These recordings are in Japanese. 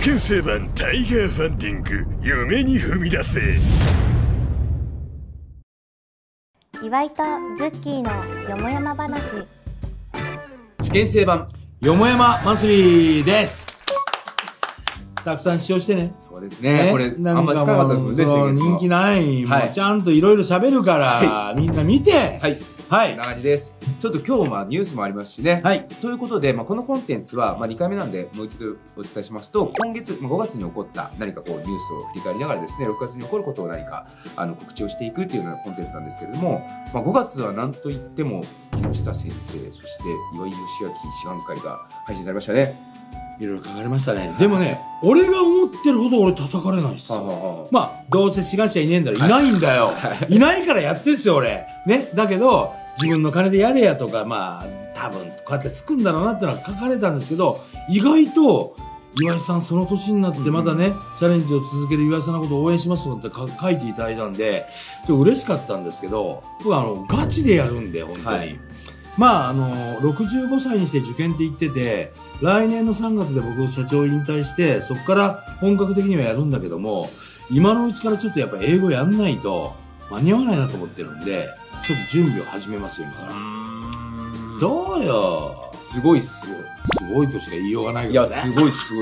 験生版タイガーファンディング、夢に踏み出せ。 岩井とズッキーのよもやま話。 受験生版よもやま祭りです。たくさん視聴してね。 そうですね。これあんまりつかなかったですもんね。 人気ない、もうちゃんといろいろ喋るから、みんな見て。 はい。はい。こんな感じです。ちょっと今日ニュースもありますしね。はい。ということで、このコンテンツは2回目なんで、もう一度お伝えしますと、今月5月に起こった何かニュースを振り返りながらですね、6月に起こることを何か告知をしていくっていうようなコンテンツなんですけれども、5月は何といっても木下先生、そして岩井義明志願会が配信されましたね。 いろいろ書かれましたね。でもね、俺が思ってるほど俺叩かれないですよ。どうせ志願者いねえんだろ。いないんだよ。いないからやってんすよ、俺。ね。だけど、自分の金でやれやとか、多分こうやってつくんだろうなってのは書かれたんですけど、意外と、岩井さんその年になってまたね、チャレンジを続ける岩井さんのことを応援しますとかって書いていただいたんで、ちょっと嬉しかったんですけど、僕ガチでやるんで、本当に。65歳にして受験って言ってて、来年の3月で僕社長引退して、そこから本格的にはやるんだけども、今のうちからちょっとやっぱ英語やんないと間に合わないなと思ってるんで、ちょっと準備を始めますよ、今から。どうよ。 すごいっすよ。 すごいとしか言いようがないけどね。 いや、すごいっす。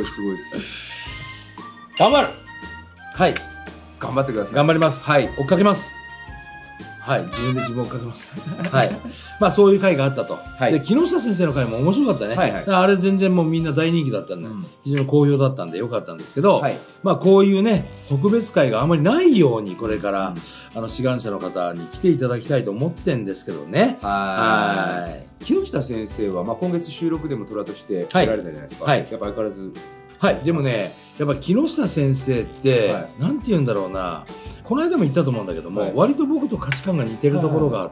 頑張る。はい。 頑張ってください。 頑張ります。 はい。 追っかけます。はい、自分で自分を追っかけます。はい。そういう回があったと。はい、で、木下先生の回も面白かったね。はいはい、あれ全然もうみんな大人気だったんで、非常に好評だったんでよかったんですけど、はい、こういうね、特別会があまりないように、これから、志願者の方に来ていただきたいと思ってんですけどね。 はい。木下先生は、今月収録でも虎として出られたじゃないですか。はい。やっぱ相変わらず。 はい。でもね、やっぱ木下先生って、なんて言うんだろうな、この間も言ったと思うんだけども、割と僕と価値観が似てるところがあって、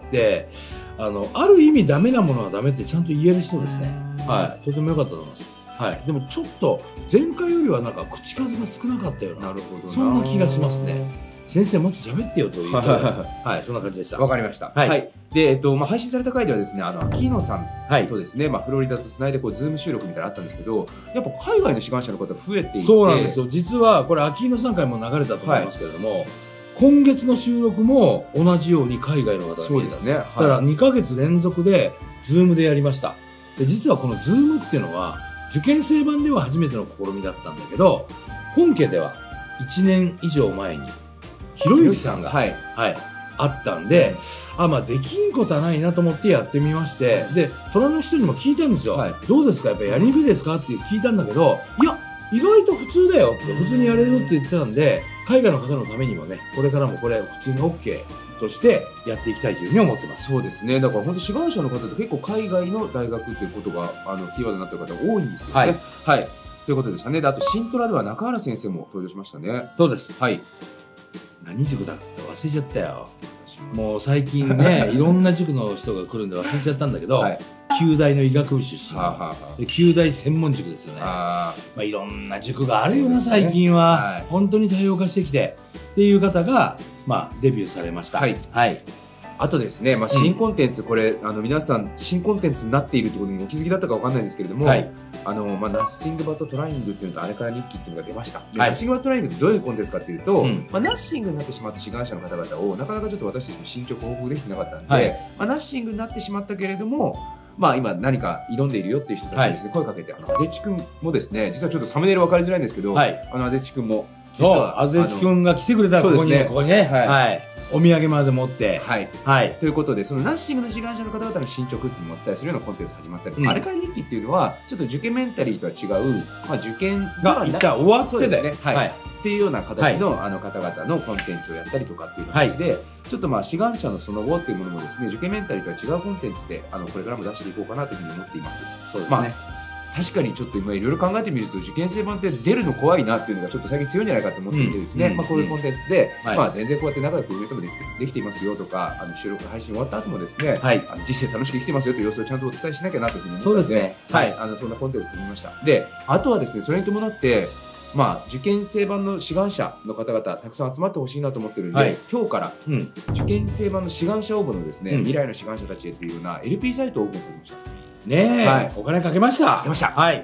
ある意味ダメなものはダメってちゃんと言える人ですね。はい。とても良かったと思います。はい。でもちょっと、前回よりはなんか口数が少なかったような、そんな気がしますね。先生もっと喋ってよという。はい、そんな感じでした。 わかりました。はい。で、配信された回ではですね、秋野さんとですね、フロリダとつないでズーム収録みたいなのあったんですけど、やっぱ海外の志願者の方増えていて。 そうなんですよ。実は、これ秋野さん回も流れたと思いますけれども、今月の収録も同じように海外の方が見えたんです。そうですね。だから2ヶ月連続で、ズームでやりました。で、実はこのズームっていうのは、受験生版では初めての試みだったんだけど、本家では1年以上前に、ひろゆきさんが、あったんで、できんことはないなと思ってやってみまして、で、虎の人にも聞いたんですよ。どうですかやっぱりやりにくいですかって聞いたんだけど、いや、意外と普通だよって、普通にやれるって言ってたんで、海外の方のためにもね、これからもこれ普通に OK としてやっていきたいというふうに思ってます。 そうですね。だから本当志願者の方って結構海外の大学っていうことが、キーワードになってる方多いんですよね。はい。ということでしたね。で、あと、新トラでは中原先生も登場しましたね。 そうです。はい。何塾だって忘れちゃったよ。もう最近ね、いろんな塾の人が来るんで忘れちゃったんだけど、九大の医学部出身で、九大専門塾ですよね。いろんな塾があるよな、最近は。本当に多様化してきて、っていう方が、デビューされました。はい。 あとですね、新コンテンツ、これ、皆さん、新コンテンツになっているところにお気づきだったかわかんないんですけれども、ナッシングバットトライングっていうのと、あれから日記っていうのが出ました。ナッシングバットトライングってどういうコンテンツかっていうと、ナッシングになってしまった志願者の方々を、なかなかちょっと私たちも進捗報告できてなかったんで、ナッシングになってしまったけれども、今何か挑んでいるよっていう人たちにですね、声かけて、あぜちくんもですね、実はちょっとサムネイル分かりづらいんですけど、あぜちくんも、 そう、あぜちくんが来てくれたら、ここにね、お土産まで持って。 ということで、そのナッシングの志願者の方々の進捗っていうのをお伝えするようなコンテンツ始まったり、あれから日記っていうのは、ちょっと受験メンタリーとは違う、受験が一回終わってて、 っていうような形の方々のコンテンツをやったりとかっていう感じで、ちょっと志願者のその後っていうものもですね、受験メンタリーとは違うコンテンツで、これからも出していこうかなというふうに思っています。 そうですね。 確かにちょっと今いろいろ考えてみると受験生版って出るの怖いなっていうのがちょっと最近強いんじゃないかと思っていてですね、こういうコンテンツで、全然こうやって仲良く運営ともできていますよとか、収録配信終わった後もですね、実際楽しく生きてますよという様子をちゃんとお伝えしなきゃなというふうに思って、そうですね。そんなコンテンツを組みました。で、あとはですね、それに伴って、受験生版の志願者の方々たくさん集まってほしいなと思ってるんで、今日から受験生版の志願者応募のですね、未来の志願者たちへというような LP サイトをオープンさせました。 ねえ、お金かけました。 かけました。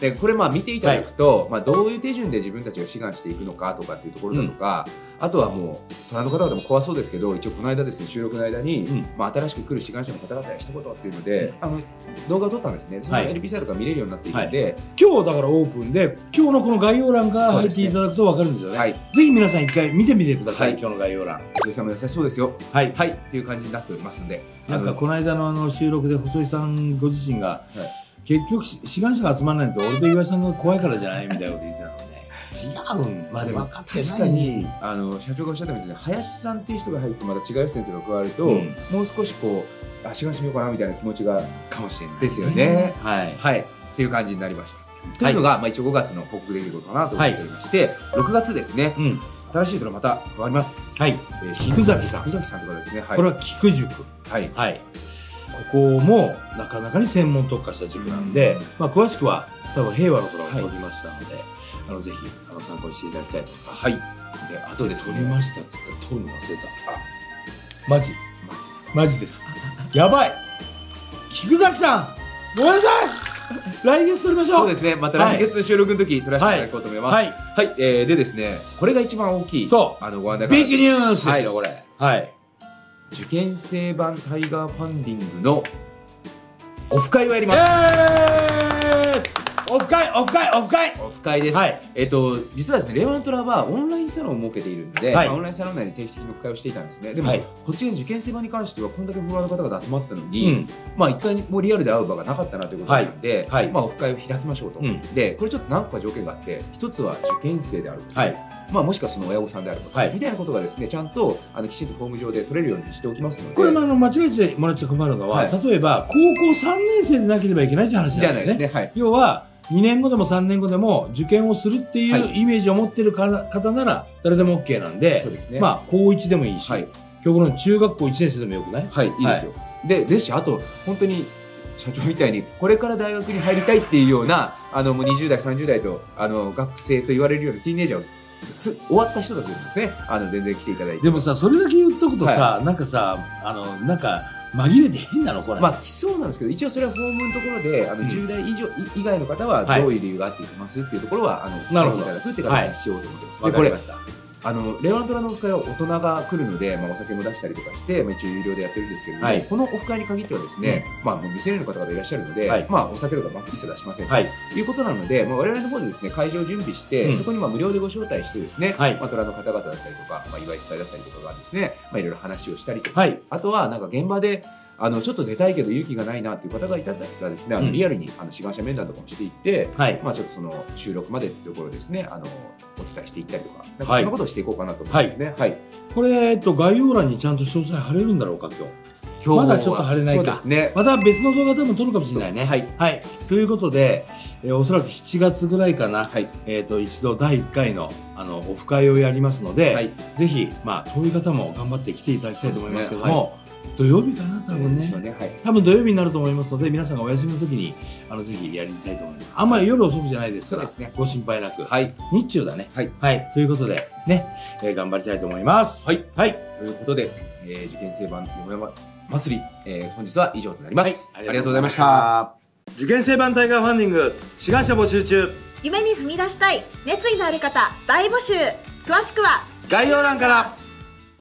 でこれ見ていただくと、どういう手順で自分たちが志願していくのかとかっていうところだとか、あとはもう虎の方々も怖そうですけど、一応この間ですね、収録の間に、新しく来る志願者の方々に一言っていうので、動画を撮ったんですね。その LP サイトが見れるようになっているので、 今日だからオープンで、今日のこの概要欄から入っていただくと分かるんですよね。ぜひ皆さん一回見てみてください、今日の概要欄。 細井さんも優しそうですよ。はいっていう感じになっておりますんで、 なんかこの間の収録で細井さんご自身が、結局志願者が集まらないと俺と岩井さんが怖いからじゃないみたいなこと言ってたので、違うん。 でも確かに社長がおっしゃったみたいに林さんっていう人が入ってまた違う先生が加わると、もう少しこう志願してみようかなみたいな気持ちがかもしれないですよね。はいっていう感じになりました。というのが一応5月の報告できることかなと思っておりまして、6月ですね、新しいドラマまた加わります。 菊崎さん。 菊崎さんとかですね。 これは菊塾。ここもなかなかに専門特化した塾なんで、詳しくは多分平和のドラマを撮りましたので、ぜひ参考にしていただきたいと思います。 で、あとですね。 撮りましたって言ったら撮るの忘れた。マジです。やばい。菊崎さん、ごめんなさい。来月撮りましょう。 そうですね。また来月収録の時撮らせていただこうと思います。はい。でですね、これが一番大きいご案内。 ビッグニュースですよこれ。 受験生版タイガーファンディングのオフ会をやります。オフ会です。実はですね、レワントラはオンラインサロンを設けているので、オンラインサロン内で定期的にオフ会をしていたんですね。でも、こっちの受験生版に関しては、こんだけフォロワーの方が集まったのに、一回もリアルで会う場がなかったなということなんで、オフ会を開きましょうと。で、これちょっと何個か条件があって、一つは受験生であること。もしくはその親御さんであること、みたいなことがですね、ちゃんときちんとフォーム上で取れるようにしておきますので。 これも間違えてもらっちゃ困るのは、例えば高校3年生でなければいけないって話なんですね。要は2年後でも3年後でも受験をするっていうイメージを持っている方なら誰でも OK なんで、高1でもいいし、今日この中学校1年生でもよくない？ いいですよ。ですし、あと本当に社長みたいにこれから大学に入りたいっていうようなもう20代30代と学生と言われるようなティーンエイジャーを終わった人たちですね、全然来ていただいて。 でもさ、それだけ言っとくとさ、なんかさ、なんか紛れて変なのこれ。 来そうなんですけど、一応それは訪問のところで10代以外の方はどういう理由があって行きますっていうところは来ていただくっていう形にしようと思ってます。 わかりました。 レワントラのオフ会は大人が来るので、お酒も出したりとかして、一応有料でやってるんですけれども、このオフ会に限ってはですね、もう未成年の方々いらっしゃるので、お酒とか一切出しませんということなので、我々の方でですね、会場を準備して、そこに無料でご招待してですね、トラの方々だったりとか、岩井主催だったりとかがですね、いろいろ話をしたりとか、あとはなんか現場でちょっと出たいけど勇気がないなっていう方がいたらですね、リアルに志願者面談とかもしていって、ちょっとその収録までっていうところですね、お伝えしていったりとか、なんかそんなことをしていこうかなと思いますね。 これ概要欄にちゃんと詳細貼れるんだろうか今日。まだちょっと貼れないか。また別の動画多分撮るかもしれないね。ということで、おそらく7月ぐらいかな、一度第1回のオフ会をやりますので、ぜひ遠い方も頑張って来ていただきたいと思いますけども、土曜日かな多分ね。多分土曜日になると思いますので、皆さんがお休みの時にぜひやりたいと思います。あんまり夜遅くじゃないですから、ご心配なく。日中だね。ということでね、頑張りたいと思います。ということで、受験生版よもやま祭り、本日は以上となります。ありがとうございました。 受験生版タイガーファンディング志願者募集中。 夢に踏み出したい熱意のある方大募集。詳しくは概要欄から。